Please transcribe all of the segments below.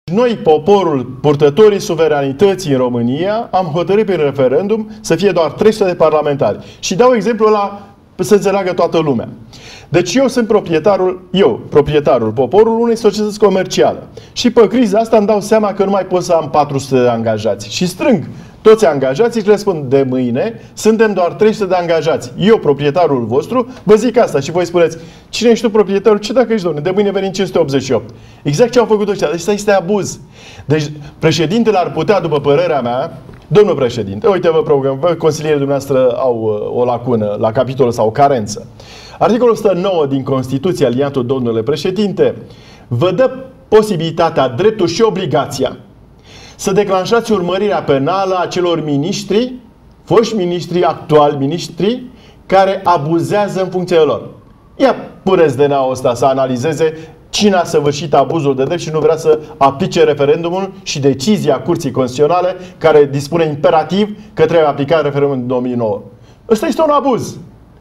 Noi, poporul, purtătorii suveranității în România, am hotărât prin referendum să fie doar 300 de parlamentari. Și dau exemplul ăla să înțeleagă toată lumea. Deci eu sunt proprietarul poporul unei societăți comerciale. Și pe criza asta îmi dau seama că nu mai pot să am 400 de angajați. Și strâng toți angajații și le spun: de mâine suntem doar 300 de angajați. Eu, proprietarul vostru, vă zic asta și voi spuneți: cine ești tu, proprietarul? Ce dacă ești, domnule? De mâine venim 588. Exact ce au făcut ăștia. Deci este abuz. Deci președintele ar putea, după părerea mea, domnul președinte, uite, vă consilierii dumneavoastră au o lacună la capitolul sau o carență. Articolul 109 din Constituție, aliniatul domnule președinte, vă dă posibilitatea, dreptul și obligația să declanșați urmărirea penală a celor miniștri, foști miniștri, actuali miniștri, care abuzează în funcțiile lor. Ia puneți DNA-ul ăsta să analizeze cine a săvârșit abuzul de drept și nu vrea să aplice referendumul și decizia Curții Constituționale care dispune imperativ că trebuie aplicat referendumul din 2009. Ăsta este un abuz.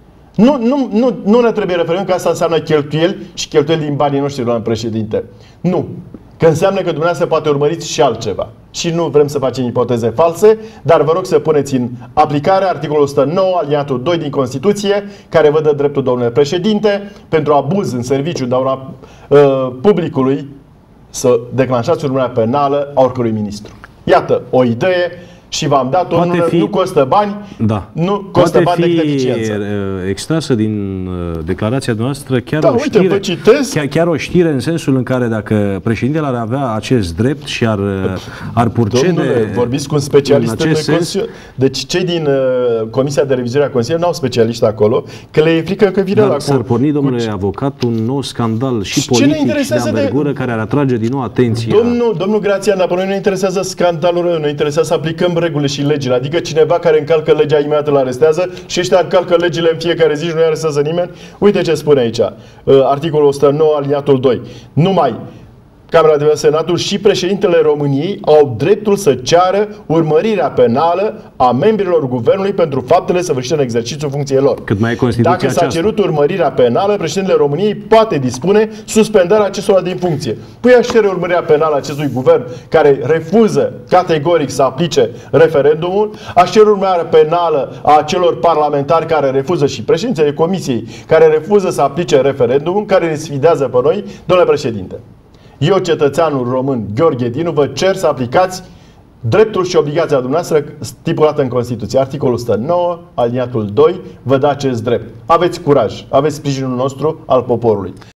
Nu ne trebuie referendum, că asta înseamnă cheltuieli și cheltuieli din banii noștri, doamnă președinte. Nu. Că înseamnă că dumneavoastră poate urmăriți și altceva. Și nu vrem să facem ipoteze false, dar vă rog să puneți în aplicare articolul 109, aliniatul 2 din Constituție, care vă dă dreptul, domnule președinte, pentru abuz în serviciu dauna publicului, să declanșați urmărirea penală a oricărui ministru. Iată o idee. Și v-am dat-o, nu costă bani, nu costă bani de eficiență. Poate fi extrasă din declarația noastră chiar, da, uite, chiar o știre în sensul în care dacă președintele ar avea acest drept și ar purcede... Domnule, vorbiți cu un specialist în Consiliu. Deci cei din Comisia de Revizuire a Consiliului n-au specialiști acolo, că le e frică că vine la s-ar porni, domnule avocat, un nou scandal și politic și de anvergură care ar atrage din nou atenția... Domnul Grațian, pe noi nu interesează scandalul, nu interesează să aplicăm regulile și legile. Adică cineva care încalcă legea imediat îl arestează și ăștia încalcă legile în fiecare zi și nu-i arestează nimeni. Uite ce spune aici. Articolul 109, aliniatul 2. Numai Camera de Senatul și președintele României au dreptul să ceară urmărirea penală a membrilor guvernului pentru faptele săvârșite în exercițiul funcției lor. Cât mai e Constituția Dacă s-a cerut urmărirea penală, președintele României poate dispune suspendarea acestora din funcție. Păi aș cere urmărirea penală acestui guvern care refuză categoric să aplice referendumul, aș cere urmărirea penală a celor parlamentari care refuză și președintele Comisiei care refuză să aplice referendumul, care ne sfidează pe noi, domnule președinte. Eu, cetățeanul român Gheorghe Dinu, vă cer să aplicați dreptul și obligația dumneavoastră stipulată în Constituție. Articolul 109, aliniatul 2, vă dă acest drept. Aveți curaj, aveți sprijinul nostru al poporului.